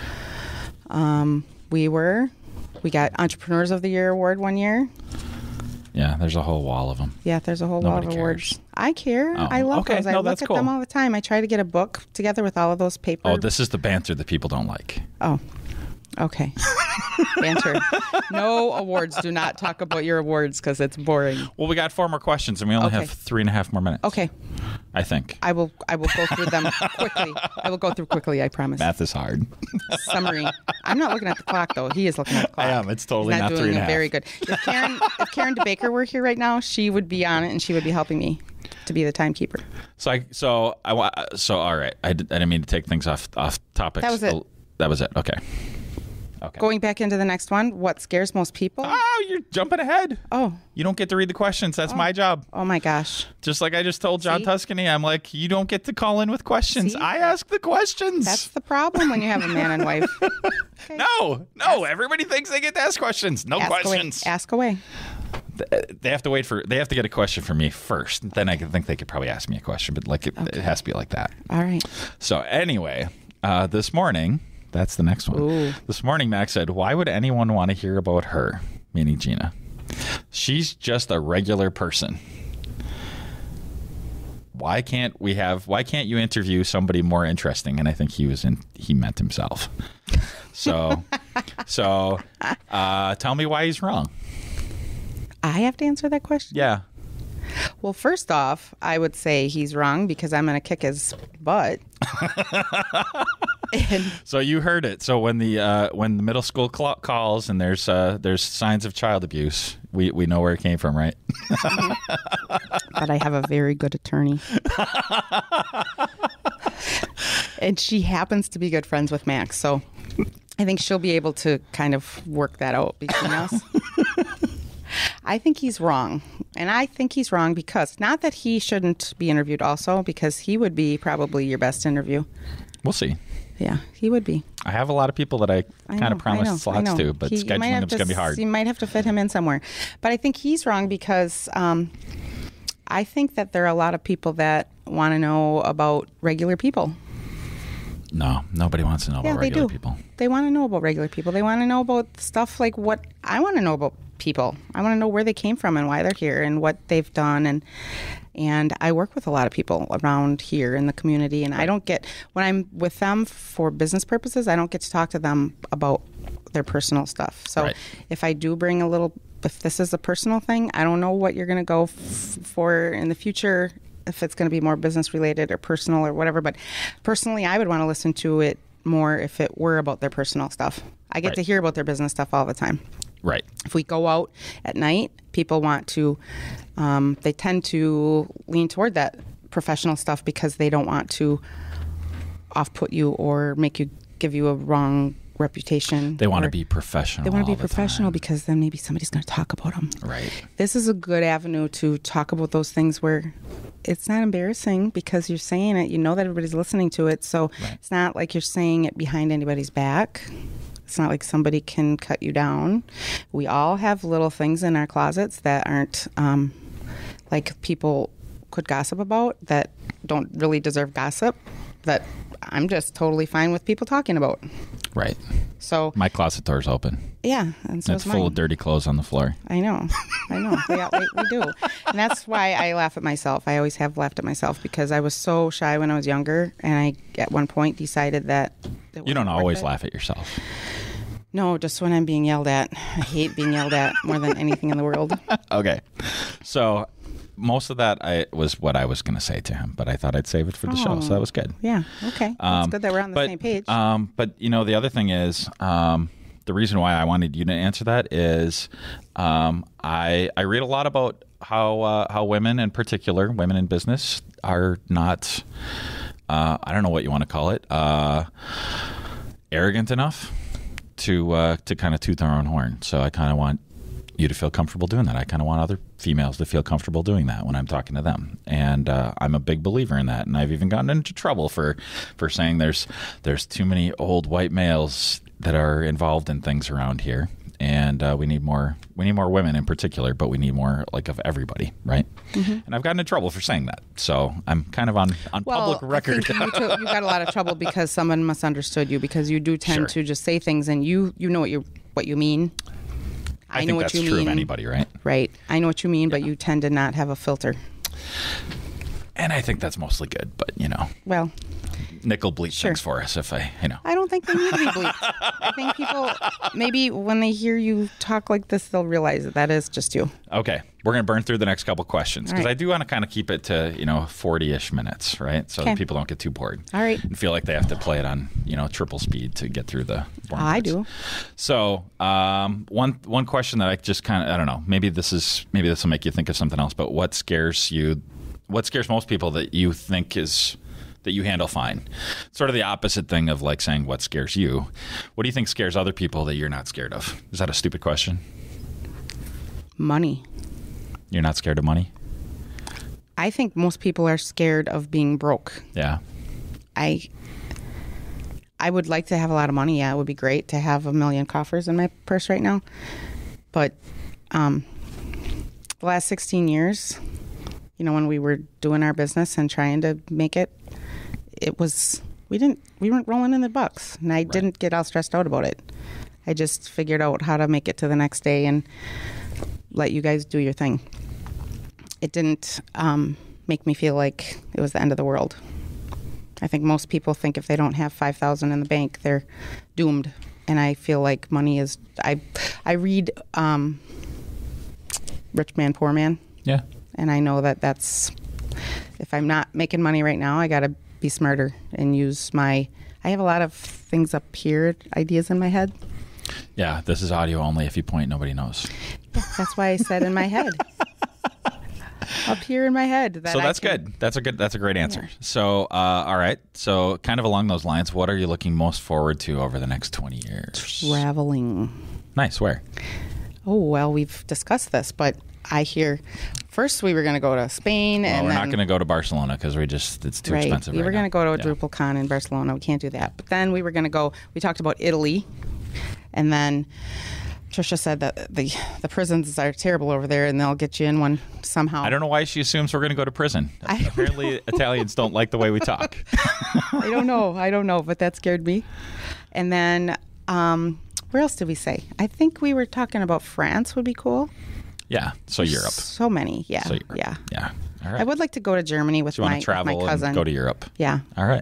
Um, we were. We got Entrepreneurs of the Year award one year. Yeah, there's a whole wall of them. Yeah, there's a whole Nobody lot of awards. cares. I care. Oh, I love okay. those. I No, look that's at cool. them all the time. I try to get a book together with all of those papers. Oh, this is the banter that people don't like. Oh, okay. Banter. No awards. Do not talk about your awards because it's boring. Well, we got four more questions, and we only Okay. have three and a half more minutes. Okay. I think. I will. I will go through them quickly. I will go through quickly. I promise. Math is hard. Summary. I'm not looking at the clock though. He is looking at the clock. I am. It's totally He's not, not doing three and a it half. very good. If Karen, if Karen DeBaker were here right now, she would be on it and she would be helping me to be the timekeeper. So I so I wa- so all right. I, did, I didn't mean to take things off off topics. That was it. Oh, That was it. Okay. Okay. Going back into the next one, what scares most people? Oh, you're jumping ahead. Oh, You don't get to read the questions. That's my job. oh my gosh. Just like I just told John See? Tuscany, I'm like, you don't get to call in with questions. See? I ask the questions. That's the problem when you have a man and wife. Okay. No, no. Everybody thinks they get to ask questions. No Ask questions. away. Ask away. they have to wait for they have to get a question from me first. Then I think they could probably ask me a question, but like it, Okay. it has to be like that. All right. So anyway, uh, this morning, that's the next one. Ooh. This morning, Max said, "Why would anyone want to hear about her?" Meaning Gina. She's just a regular person. Why can't we have? Why can't you interview somebody more interesting? And I think he was in. He meant himself. So, so uh, tell me why he's wrong. I have to answer that question? Yeah. Well, first off, I would say he's wrong because I'm going to kick his butt. and, So you heard it. So when the uh, when the middle school cl- calls and there's uh, there's signs of child abuse, we we know where it came from, right? but I have a very good attorney. And she happens to be good friends with Max, so I think she'll be able to kind of work that out between us. I think he's wrong. And I think he's wrong because, not that he shouldn't be interviewed also, because he would be probably your best interview. We'll see. Yeah, he would be. I have a lot of people that I, I kind know, of promised I know, slots I know. to, but He- you might scheduling have them's going to be hard. You might have to fit him in somewhere. But I think he's wrong because um, I think that there are a lot of people that want to know about regular people. No, nobody wants to know Yeah, about they regular do. people. They want to know about regular people. They want to know about stuff like what I want to know about people. I want to know where they came from and why they're here and what they've done. And and I work with a lot of people around here in the community. And I don't get, when I'm with them for business purposes, I don't get to talk to them about their personal stuff. So Right. if I do bring a little, if this is a personal thing, I don't know what you're going to go f- for in the future, if it's going to be more business related or personal or whatever. But personally, I would want to listen to it more if it were about their personal stuff. I get Right. to hear about their business stuff all the time. Right. If we go out at night, people want to, um, they tend to lean toward that professional stuff because they don't want to off-put you or make you, give you a wrong reputation. They want to or be professional. They want to all be the professional time. because then maybe somebody's going to talk about them. Right. This is a good avenue to talk about those things where it's not embarrassing because you're saying it. You know that everybody's listening to it. So Right. it's not like you're saying it behind anybody's back. It's not like somebody can cut you down. We all have little things in our closets that aren't um, like people could gossip about that don't really deserve gossip, that I'm just totally fine with people talking about. Right. So, My closet door's open. yeah. And so It's is full mine. of dirty clothes on the floor. I know. I know. We, we, we do. And that's why I laugh at myself. I always have laughed at myself because I was so shy when I was younger. And I, at one point, decided that... it You don't wasn't worth always it. laugh at yourself. No, just when I'm being yelled at. I hate being yelled at more than anything in the world. Okay. So most of that I was what I was going to say to him, but I thought I'd save it for the show. So that was good. Yeah. Okay. That's Um, good that we're on the but, same page. Um, but, you know, the other thing is um, the reason why I wanted you to answer that is um, I, I read a lot about how, uh, how women in particular, women in business, are not, uh, I don't know what you want to call it, uh, arrogant enough to uh, to kind of toot their own horn. So I kind of want you to feel comfortable doing that. I kind of want other females to feel comfortable doing that when I'm talking to them. And uh, I'm a big believer in that. And I've even gotten into trouble for, for saying there's there's too many old white males that are involved in things around here. And uh, we need more we need more women in particular, but we need more like of everybody, right? Mm-hmm. And I've gotten in trouble for saying that. So I'm kind of on, on well, public record. I think you, took, you got a lot of trouble because someone misunderstood you because you do tend Sure. to just say things and you, you know what you what you mean. I, I know think what that's you true mean. of anybody, right? Right. I know what you mean, but you tend to not have a filter. And I think that's mostly good, but you know, Well, nickel bleep Sure. things for us if I, you know. I don't think they need to be bleeped. I think people, maybe when they hear you talk like this, they'll realize that that is just you. Okay, we're going to burn through the next couple questions because All right. I do want to kind of keep it to, you know, forty-ish minutes, right? So Okay. that people don't get too bored. All right. And feel like they have to play it on, you know, triple speed to get through the boring I parts. do. So um, one one question that I just kind of, I don't know, maybe this is, maybe this will make you think of something else, but what scares you, what scares most people that you think is, that you handle fine? Sort of the opposite thing of like saying what scares you. What do you think scares other people that you're not scared of? Is that a stupid question? Money. You're not scared of money? I think most people are scared of being broke. Yeah. I I would like to have a lot of money. Yeah, it would be great to have a million coffers in my purse right now. But um, the last sixteen years, you know, when we were doing our business and trying to make it, it was, we didn't, we weren't rolling in the bucks. And I right. didn't get all stressed out about it. I just figured out how to make it to the next day and let you guys do your thing. It didn't um, make me feel like it was the end of the world. I think most people think if they don't have five thousand in the bank, they're doomed. And I feel like money is, I, I read um, Rich Man, Poor Man. Yeah. And I know that that's, if I'm not making money right now, I got to be smarter and use my, I have a lot of things up here, ideas in my head. Yeah, this is audio only. If you point, nobody knows. Yeah, that's why I said in my head. Up here in my head. That so that's can, good. That's a good. That's a great answer. Yeah. So, uh, all right. So, kind of along those lines, what are you looking most forward to over the next twenty years? Traveling. Nice. Where? Oh well, we've discussed this, but I hear first we were going to go to Spain, well, and we're then, not going to go to Barcelona because we just it's too right, expensive. We right were going to go to a yeah. Drupal Con in Barcelona. We can't do that. But then we were going to go. We talked about Italy, and then Trisha said that the the prisons are terrible over there, and they'll get you in one somehow. I don't know why she assumes we're going to go to prison. Apparently, Italians don't like the way we talk. I don't know. I don't know, but that scared me. And then, um, where else did we say? I think we were talking about France would be cool. Yeah. So Europe. So many. Yeah. So Europe. Yeah. Yeah. All right. I would like to go to Germany with so you my, want to travel with my cousin. And go to Europe. Yeah. All right.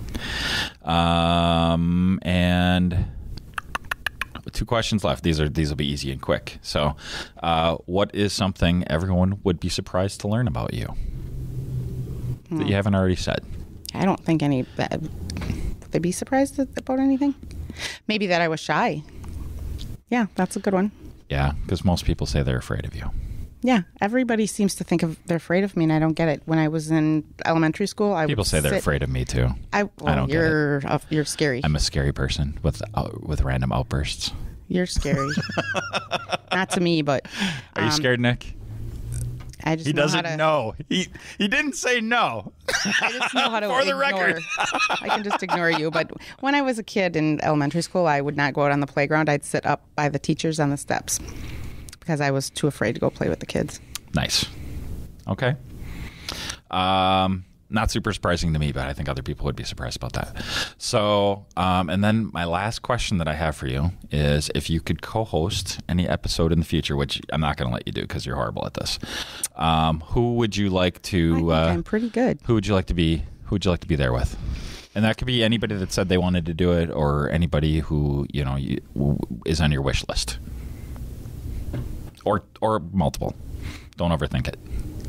Um, and two questions left. These are these will be easy and quick. So, uh, what is something everyone would be surprised to learn about you hmm. that you haven't already said? I don't think any. Would they be surprised about anything? Maybe that I was shy. Yeah, that's a good one. Yeah, because most people say they're afraid of you. Yeah, everybody seems to think of they're afraid of me, and I don't get it. When I was in elementary school, I people would say they're sit, afraid of me too. I, well, I don't you're, get it. Uh, you're scary. I'm a scary person with uh, with random outbursts. You're scary. Not to me, but are you um, scared, Nick? I just he know doesn't how to, know. He he didn't say no. I just know how to For the ignore. record. I can just ignore you. But when I was a kid in elementary school, I would not go out on the playground. I'd sit up by the teachers on the steps because I was too afraid to go play with the kids. Nice. Okay. Um, not super surprising to me, but I think other people would be surprised about that. So, um, and then my last question that I have for you is if you could co-host any episode in the future, which I'm not going to let you do because you're horrible at this. Um, who would you like to? I think uh, I'm pretty good. Who would you like to be? Who would you like to be there with? And that could be anybody that said they wanted to do it, or anybody who you know you, is on your wish list, or or multiple. Don't overthink it.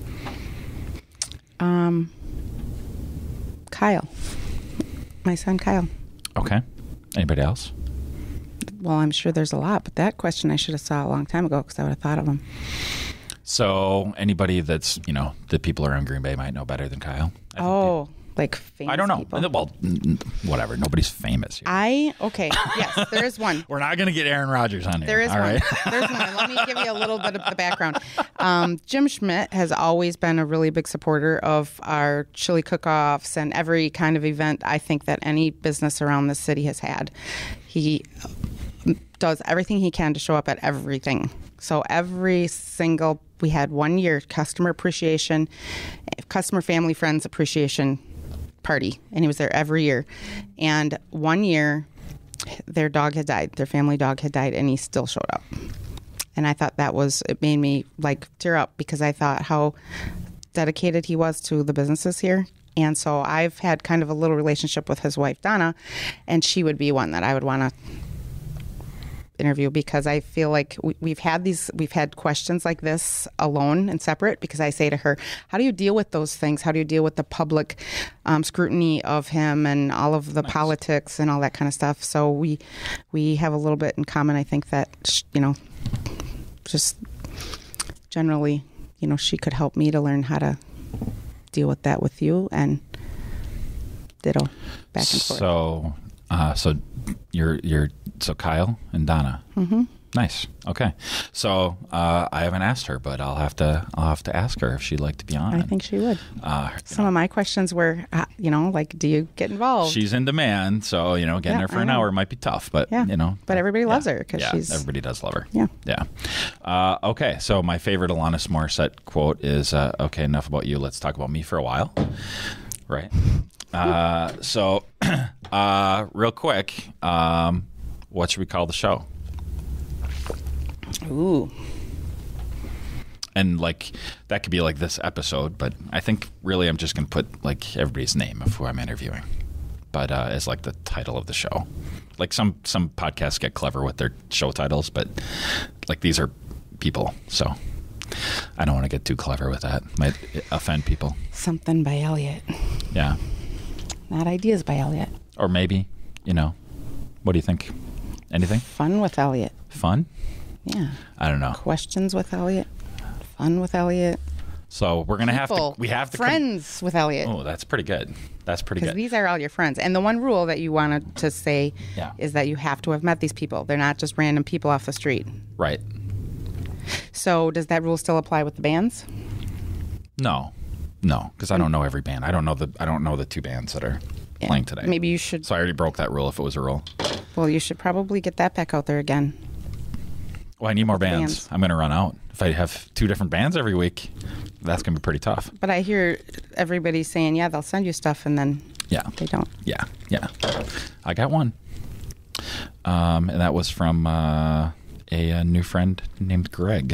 Um, Kyle, my son Kyle. Okay. Anybody else? Well, I'm sure there's a lot, but that question I should have saw a long time ago because I would have thought of him. So anybody that's, you know, that people around Green Bay might know better than Kyle? I oh, like famous I don't know. people. Well, whatever. Nobody's famous here. I, okay. Yes, there is one. We're not going to get Aaron Rodgers on here. There is all one. Right? There's one. Let me give you a little bit of the background. Um, Jim Schmidt has always been a really big supporter of our chili cook-offs and every kind of event I think that any business around the city has had. He does everything he can to show up at everything. So every single, we had one year customer appreciation, customer family friends appreciation party, and he was there every year. And one year, their dog had died, their family dog had died, and he still showed up. And I thought that was, it made me like tear up because I thought how dedicated he was to the businesses here. And so I've had kind of a little relationship with his wife, Donna, and she would be one that I would want to interview because I feel like we, we've had these, we've had questions like this alone and separate because I say to her, how do you deal with those things? How do you deal with the public um, scrutiny of him and all of the nice. Politics and all that kind of stuff? So we, we have a little bit in common. I think that, you know, just generally, you know, she could help me to learn how to deal with that with you and ditto back and forth. So, uh, so you're, you're, so Kyle and Donna. Mm-hmm. Nice. Okay. So uh, I haven't asked her, but I'll have to. I'll have to ask her if she'd like to be on. I think she would. Uh, Some know, of my questions were, uh, you know, like, do you get involved? She's in demand, so you know, getting Yeah, her for I an know. hour might be tough. But Yeah. you know, But everybody loves yeah, her because yeah, she's. everybody does love her. Yeah. Yeah. Uh, okay. So my favorite Alanis Morissette quote is, uh, "Okay, enough about you. Let's talk about me for a while." Right. Uh, so, uh, real quick, um, what should we call the show? Ooh. And like that could be like this episode, but I think really I'm just gonna put like everybody's name of who I'm interviewing, but uh, as like the title of the show. Like some some podcasts get clever with their show titles, but like these are people, so I don't want to get too clever with that. Might offend people. Something by Elliot. Yeah. Not Ideas by Elliot. Or maybe, you know, what do you think? Anything? Fun with Elliot. Fun? Yeah. I don't know. Questions with Elliot. Fun with Elliot. So we're gonna People, have to. We have to. Friends com- with Elliot. Oh, that's pretty good. That's pretty Because good. these are all your friends. And the one rule that you wanted to say Yeah. is that you have to have met these people. They're not just random people off the street. Right. So does that rule still apply with the bands? No, no, because I don't know every band. I don't know the. I don't know the two bands that are Yeah. playing today. Maybe you should. So I already broke that rule. If it was a rule. Well, you should probably get that back out there again. Well, I need more With the bands. bands. I'm going to run out. If I have two different bands every week, that's going to be pretty tough. But I hear everybody saying, yeah, they'll send you stuff, and then Yeah. they don't. Yeah. Yeah. I got one. Um, and that was from uh, a, a new friend named Greg.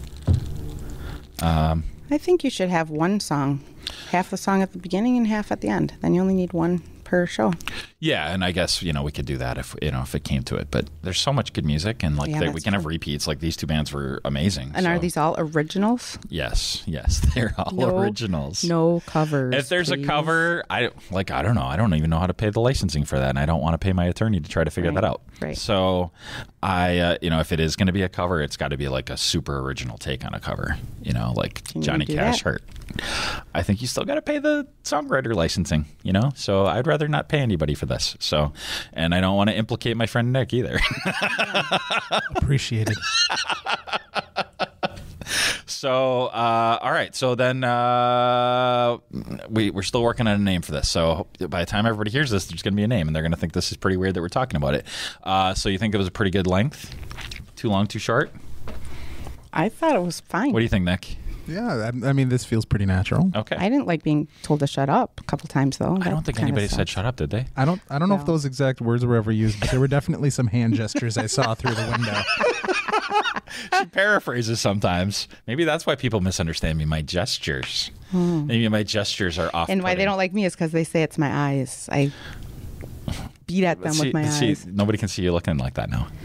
Um, I think you should have one song, half the song at the beginning and half at the end. Then you only need one per show. yeah, and I guess you know we could do that if you know if it came to it. But there's so much good music, and like Yeah, they, we that's can have true. repeats. Like these two bands were amazing. And so- are these all originals? Yes, yes, they're all No- originals. No covers. If there's please. a cover, I like I don't know. I don't even know how to pay the licensing for that, and I don't want to pay my attorney to try to figure Right, that out. right. So, I uh, you know if it is going to be a cover, it's got to be like a super original take on a cover. You know, like Can you Johnny do Cash that? Hurt. I think you still got to pay the songwriter licensing. You know, so I'd rather not pay anybody for this. So, and I don't want to implicate my friend Nick either. Appreciated. So, uh, all right. So then uh, we, we're still working on a name for this. So by the time everybody hears this, there's going to be a name, and they're going to think this is pretty weird that we're talking about it. Uh, so you think it was a pretty good length? Too long, too short? I thought it was fine. What do you think, Nick? Yeah, I, I mean, this feels pretty natural. Okay. I didn't like being told to shut up a couple times, though. I don't think anybody said shut up, did they? I don't. I don't know if No. those exact words were ever used, but there were definitely some hand gestures I saw through the window. She paraphrases sometimes. Maybe that's why people misunderstand me. My gestures. Maybe my gestures are off. And why they don't like me is because they say it's my eyes. I beat at them see, with my see, eyes. Nobody can see you looking like that now.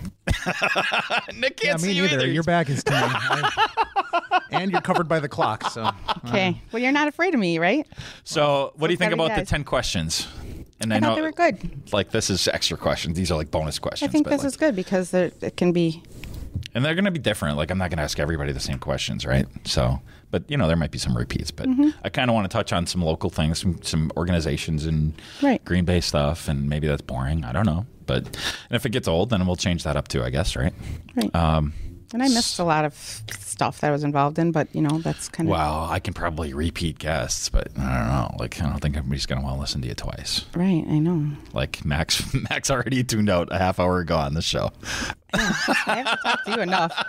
Nick Yeah, can't me see you neither. either. Your back is to me, I- and you're covered by the clock. So Okay. Well, you're not afraid of me, right? So, what do you think gotta be about the guys. ten questions? And I, I, know thought they were good. like this is extra questions. These are like bonus questions. I think but, this like- is good because there- it can be. and they're going to be different. Like I'm not going to ask everybody the same questions, right? So, but you know, there might be some repeats. But Mm-hmm. I kind of want to touch on some local things, some, some organizations and Right. Green Bay stuff, and maybe that's boring. I don't know. But and if it gets old, then we'll change that up too, I guess, right? Right. Um, And I missed a lot of stuff that I was involved in, but, you know, that's kind of. well, I can probably repeat guests, but I don't know. Like, I don't think everybody's going to want to listen to you twice. Right. I know. Like Max, Max already tuned out a half hour ago on the show. I have to talk to you enough.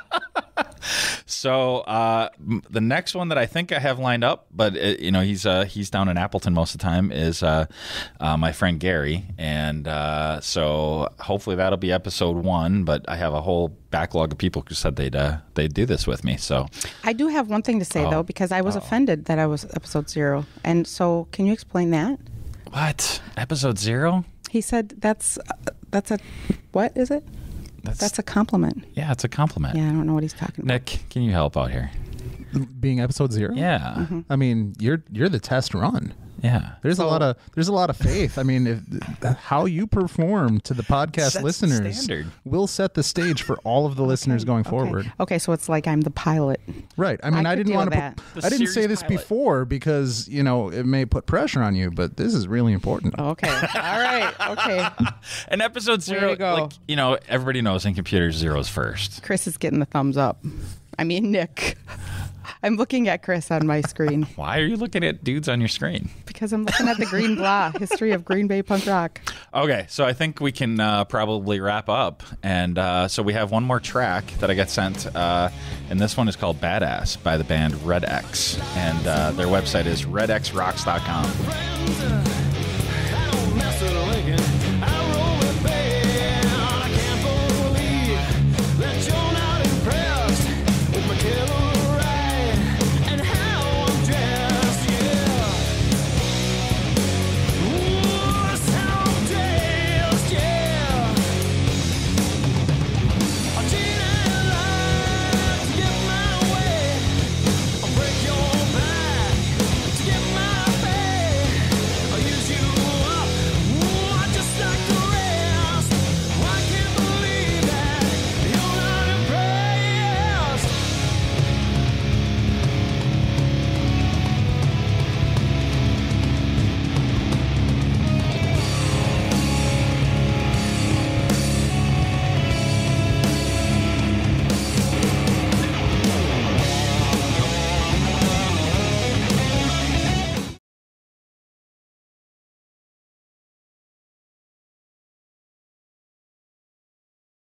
So uh, m- the next one that I think I have lined up, but it, you know he's uh, he's down in Appleton most of the time, is uh, uh, my friend Gary, and uh, so hopefully that'll be episode one. But I have a whole backlog of people who said they'd uh, they'd do this with me. So I do have one thing to say, Oh. though, because I was offended that I was episode zero. And so can you explain that? what episode zero? He said that's uh, that's a what is it? That's, That's a compliment. yeah, it's a compliment. Yeah, I don't know what he's talking about. Nick, can you help out here? being episode zero. Yeah. Mm-hmm. I mean, you're you're the test run. Yeah. There's So- a lot of there's a lot of faith. I mean, if, how you perform to the podcast Sets the listeners standard. will set the stage for all of the listeners going Okay. forward. Okay, so it's like I'm the pilot. Right. I mean, I I, could didn't deal want to. with Put, that. I didn't say series this pilot. before because you know it may put pressure on you, but this is really important. Okay. All right. Okay. And episode zero, to go. like, you know, everybody knows in computers, zero's first. Chris is getting the thumbs up. I mean, Nick. I'm looking at Chris on my screen Why are you looking at dudes on your screen? because I'm looking at the Green Blah, history of Green Bay punk rock. Okay, so I think we can uh, probably wrap up. And uh, so we have one more track that I got sent, uh, and this one is called Badass by the band Red X. And uh, their website is red x rocks dot com.